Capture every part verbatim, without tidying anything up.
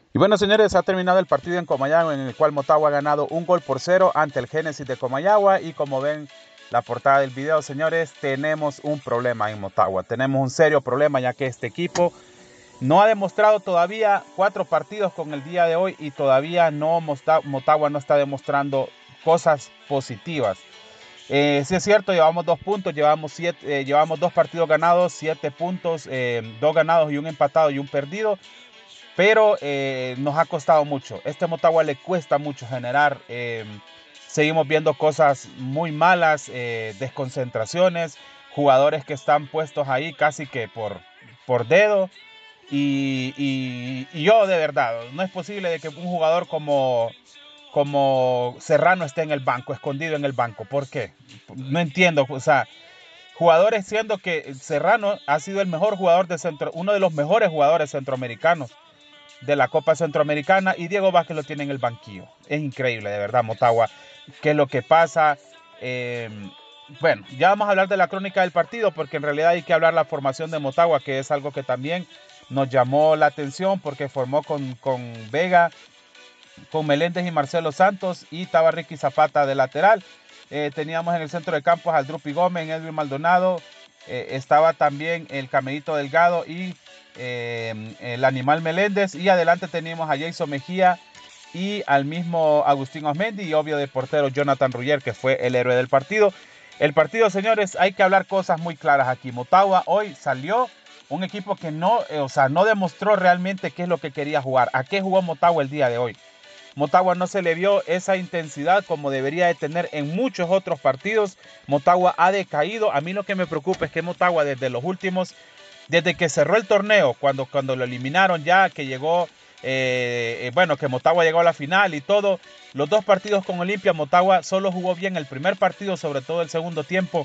Y bueno, señores, ha terminado el partido en Comayagua, en el cual Motagua ha ganado un gol por cero ante el Génesis de Comayagua. Y como ven la portada del video, señores, tenemos un problema en Motagua. Tenemos un serio problema, ya que este equipo no ha demostrado todavía cuatro partidos con el día de hoy y todavía no Motagua no está demostrando cosas positivas. Eh, sí es cierto, llevamos dos puntos, llevamos, siete, eh, llevamos dos partidos ganados, siete puntos, eh, dos ganados y un empatado y un perdido. Pero eh, nos ha costado mucho. Este Motagua le cuesta mucho generar. Eh, seguimos viendo cosas muy malas, eh, desconcentraciones, jugadores que están puestos ahí casi que por, por dedo. Y, y, y yo de verdad, no es posible de que un jugador como, como Serrano esté en el banco, escondido en el banco. ¿Por qué? No entiendo. O sea, jugadores siendo que Serrano ha sido el mejor jugador de centro, uno de los mejores jugadores centroamericanos de la Copa Centroamericana, y Diego Vázquez lo tiene en el banquillo. Es increíble, de verdad, Motagua, qué es lo que pasa. Eh, bueno, ya vamos a hablar de la crónica del partido, porque en realidad hay que hablar de la formación de Motagua, que es algo que también nos llamó la atención, porque formó con, con Vega, con Meléndez y Marcelo Santos, y estaba Ricky Zapata de lateral. Eh, teníamos en el centro de campo a Drupi Gómez, Edwin Maldonado, eh, estaba también el Camerito Delgado y eh, el Animal Meléndez, y adelante teníamos a Jason Mejía y al mismo Agustín Osmendi, y obvio de portero Jonathan Ruggier, que fue el héroe del partido. El partido, señores, hay que hablar cosas muy claras aquí. Motagua hoy salió un equipo que no, eh, o sea, no demostró realmente qué es lo que quería jugar. ¿A qué jugó Motagua el día de hoy? Motagua no se le vio esa intensidad como debería de tener en muchos otros partidos. Motagua ha decaído. A mí lo que me preocupa es que Motagua desde los últimos, desde que cerró el torneo, cuando, cuando lo eliminaron ya, que llegó, eh, bueno, que Motagua llegó a la final y todo, los dos partidos con Olimpia, Motagua solo jugó bien el primer partido, sobre todo el segundo tiempo,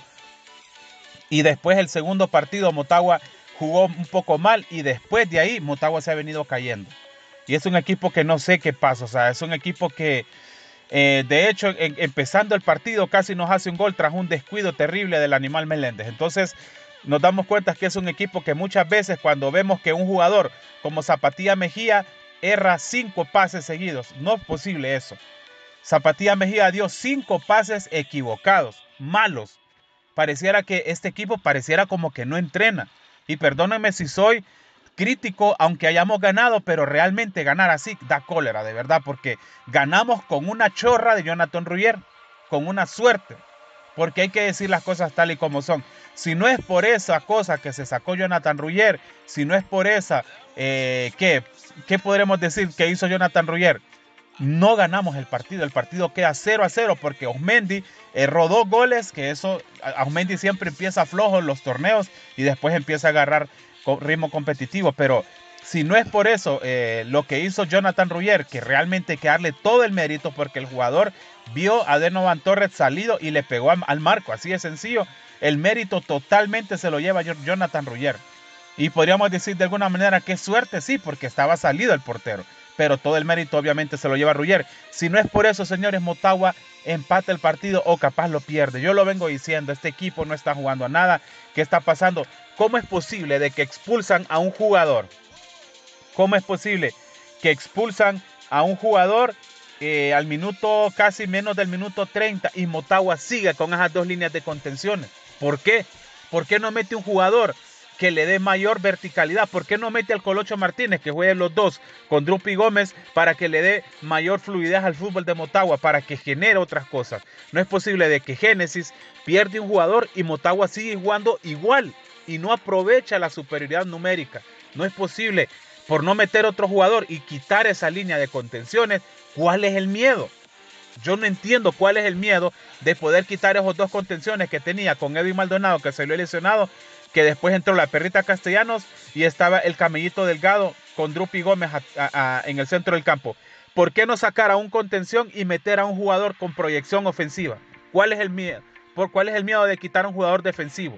y después el segundo partido Motagua jugó un poco mal, y después de ahí Motagua se ha venido cayendo. Y es un equipo que no sé qué pasa, o sea, es un equipo que, eh, de hecho, en, empezando el partido casi nos hace un gol tras un descuido terrible del Animal Meléndez. Entonces, nos damos cuenta que es un equipo que muchas veces cuando vemos que un jugador como Zapatía Mejía erra cinco pases seguidos, no es posible eso. Zapatía Mejía dio cinco pases equivocados, malos. Pareciera que este equipo pareciera como que no entrena. Y perdónenme si soy crítico, aunque hayamos ganado, pero realmente ganar así da cólera, de verdad, porque ganamos con una chorra de Jonathan Ruggier, con una suerte, porque hay que decir las cosas tal y como son. Si no es por esa cosa que se sacó Jonathan Ruggier, si no es por esa, eh, ¿qué, ¿qué podremos decir que hizo Jonathan Ruggier? No ganamos el partido, el partido queda cero a cero porque Osmendi erró dos goles, que eso, Osmendi siempre empieza flojo en los torneos y después empieza a agarrar ritmo competitivo, pero si no es por eso, eh, lo que hizo Jonathan Ruggier, que realmente hay que darle todo el mérito porque el jugador vio a Denovan Torres salido y le pegó a, al marco, así de sencillo, el mérito totalmente se lo lleva Jonathan Ruggier. Y podríamos decir de alguna manera que suerte, sí, porque estaba salido el portero, pero todo el mérito obviamente se lo lleva Ruggier. Si no es por eso, señores, Motagua empata el partido o capaz lo pierde. Yo lo vengo diciendo, este equipo no está jugando a nada. ¿Qué está pasando? ¿Cómo es posible de que expulsan a un jugador? ¿Cómo es posible que expulsan a un jugador eh, al minuto, casi menos del minuto treinta, y Motagua sigue con esas dos líneas de contenciones? ¿Por qué? ¿Por qué no mete un jugador que le dé mayor verticalidad? ¿Por qué no mete al Colocho Martínez, que juegue los dos con Drupi Gómez, para que le dé mayor fluidez al fútbol de Motagua, para que genere otras cosas? No es posible de que Génesis pierde un jugador y Motagua sigue jugando igual y no aprovecha la superioridad numérica. No es posible. Por no meter otro jugador y quitar esa línea de contenciones, ¿cuál es el miedo? Yo no entiendo cuál es el miedo de poder quitar esos dos contenciones que tenía con Edwin Maldonado, que salió lesionado, que después entró la Perrita Castellanos y estaba el Camellito Delgado con Drupi Gómez a, a, a, en el centro del campo. ¿Por qué no sacar a un contención y meter a un jugador con proyección ofensiva? ¿Cuál es el miedo? ¿Por cuál es el miedo de quitar a un jugador defensivo?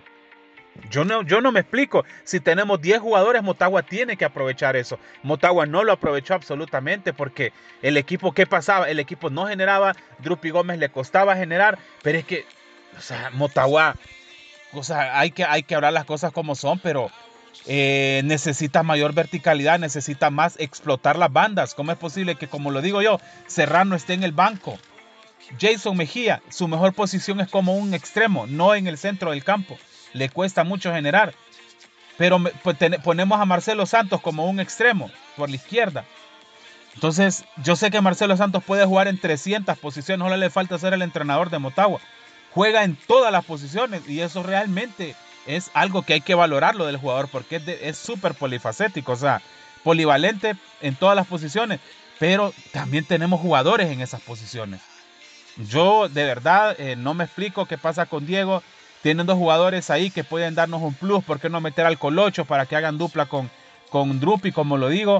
Yo no, yo no me explico. Si tenemos diez jugadores, Motagua tiene que aprovechar eso. Motagua no lo aprovechó absolutamente porque el equipo, ¿qué pasaba? El equipo no generaba, Drupi Gómez le costaba generar, pero es que, o sea, Motagua, o sea, hay que, hay que hablar las cosas como son, pero eh, necesita mayor verticalidad, necesita más explotar las bandas. ¿Cómo es posible que, como lo digo yo, Serrano esté en el banco? Jason Mejía, su mejor posición es como un extremo, no en el centro del campo. Le cuesta mucho generar. Pero pues, ten, ponemos a Marcelo Santos como un extremo por la izquierda. Entonces, yo sé que Marcelo Santos puede jugar en trescientas posiciones, no le falta ser el entrenador de Motagua. Juega en todas las posiciones y eso realmente es algo que hay que valorarlo del jugador porque es súper polifacético, o sea, polivalente en todas las posiciones, pero también tenemos jugadores en esas posiciones. Yo de verdad eh, no me explico qué pasa con Diego. Tienen dos jugadores ahí que pueden darnos un plus. ¿Por qué no meter al Colocho para que hagan dupla con, con Drupi, como lo digo?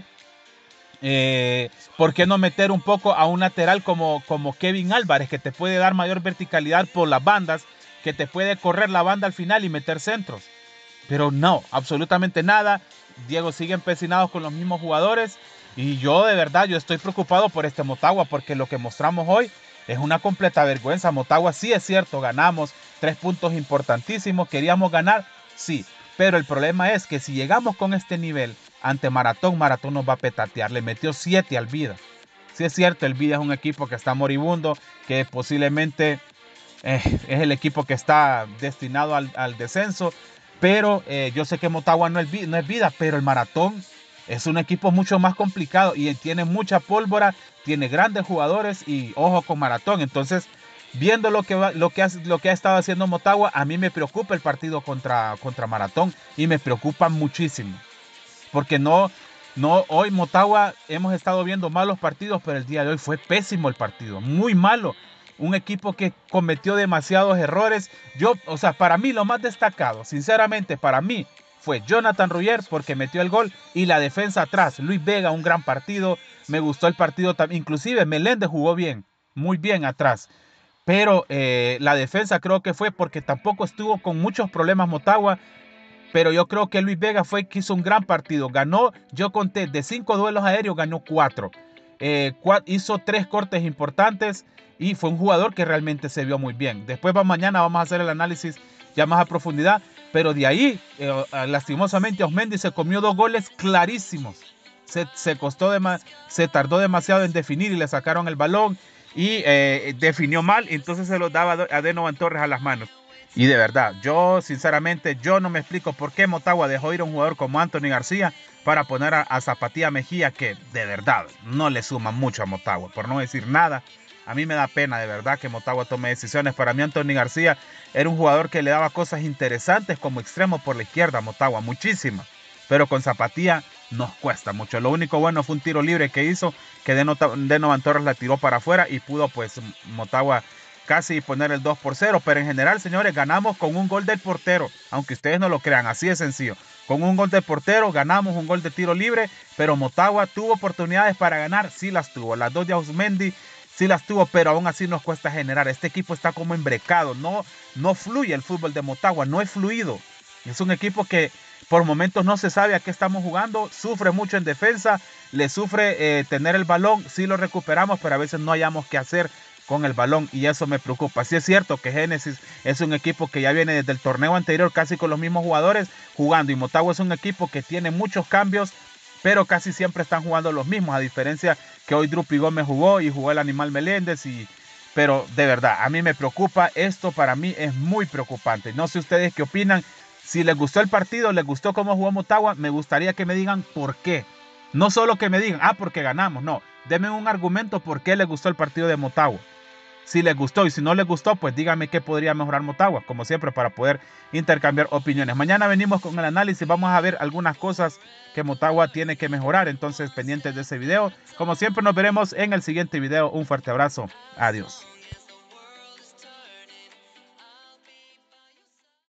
Eh, ¿Por qué no meter un poco a un lateral como, como Kevin Álvarez, que te puede dar mayor verticalidad por las bandas, que te puede correr la banda al final y meter centros? Pero no, absolutamente nada. Diego sigue empecinado con los mismos jugadores. Y yo de verdad, yo estoy preocupado por este Motagua, porque lo que mostramos hoy es una completa vergüenza. Motagua sí es cierto, ganamos tres puntos importantísimos. ¿Queríamos ganar? Sí. Pero el problema es que si llegamos con este nivel ante Maratón, Maratón nos va a petatear. Le metió siete al Vida. Sí es cierto, el Vida es un equipo que está moribundo, que posiblemente eh, es el equipo que está destinado al, al descenso. Pero eh, yo sé que Motagua no es, no es Vida, pero el Maratón es un equipo mucho más complicado y tiene mucha pólvora, tiene grandes jugadores y ojo con Maratón. Entonces, viendo lo que, va, lo que, ha, lo que ha estado haciendo Motagua, a mí me preocupa el partido contra, contra Maratón y me preocupa muchísimo. Porque no, no, hoy Motagua hemos estado viendo malos partidos, pero el día de hoy fue pésimo el partido, muy malo. Un equipo que cometió demasiados errores. Yo, o sea, para mí lo más destacado, sinceramente, para mí, fue Jonathan Ruyer porque metió el gol y la defensa atrás. Luis Vega, un gran partido. Me gustó el partido también. Inclusive Meléndez jugó bien, muy bien atrás. Pero eh, la defensa creo que fue porque tampoco estuvo con muchos problemas Motagua. Pero yo creo que Luis Vega fue que hizo un gran partido. Ganó, yo conté, de cinco duelos aéreos, ganó cuatro. Eh, cuatro hizo tres cortes importantes y fue un jugador que realmente se vio muy bien. Después va, mañana vamos a hacer el análisis ya más a profundidad. Pero de ahí, eh, lastimosamente, Osmendi se comió dos goles clarísimos. Se, se, costó de, se tardó demasiado en definir y le sacaron el balón y eh, definió mal. Entonces se lo daba a Denovan Torres a las manos. Y de verdad, yo sinceramente, yo no me explico por qué Motagua dejó ir a un jugador como Anthony García para poner a, a Zapatía Mejía, que de verdad no le suma mucho a Motagua, por no decir nada. A mí me da pena de verdad que Motagua tome decisiones. Para mí Anthony García era un jugador que le daba cosas interesantes como extremo por la izquierda a Motagua, muchísimas. Pero con Zapatía nos cuesta mucho. Lo único bueno fue un tiro libre que hizo, que Denovan Torres la tiró para afuera y pudo pues Motagua casi poner el dos por cero, pero en general, señores, ganamos con un gol del portero, aunque ustedes no lo crean, así de sencillo. Con un gol del portero, ganamos un gol de tiro libre, pero Motagua tuvo oportunidades para ganar, sí las tuvo. Las dos de Ausmendi sí las tuvo, pero aún así nos cuesta generar. Este equipo está como embrecado, no, no fluye el fútbol de Motagua, no es fluido. Es un equipo que por momentos no se sabe a qué estamos jugando, sufre mucho en defensa, le sufre eh, tener el balón, sí lo recuperamos, pero a veces no hayamos qué hacer con el balón y eso me preocupa. Sí es cierto que Génesis es un equipo que ya viene desde el torneo anterior casi con los mismos jugadores jugando y Motagua es un equipo que tiene muchos cambios, pero casi siempre están jugando los mismos, a diferencia que hoy Drupi Gómez jugó y jugó el Animal Meléndez y... Pero de verdad, a mí me preocupa, esto para mí es muy preocupante. No sé ustedes qué opinan, si les gustó el partido, les gustó cómo jugó Motagua, me gustaría que me digan por qué. No solo que me digan, ah, porque ganamos, no. Denme un argumento por qué les gustó el partido de Motagua. Si les gustó y si no les gustó, pues díganme qué podría mejorar Motagua, como siempre, para poder intercambiar opiniones. Mañana venimos con el análisis, vamos a ver algunas cosas que Motagua tiene que mejorar, entonces pendientes de ese video. Como siempre nos veremos en el siguiente video. Un fuerte abrazo, adiós.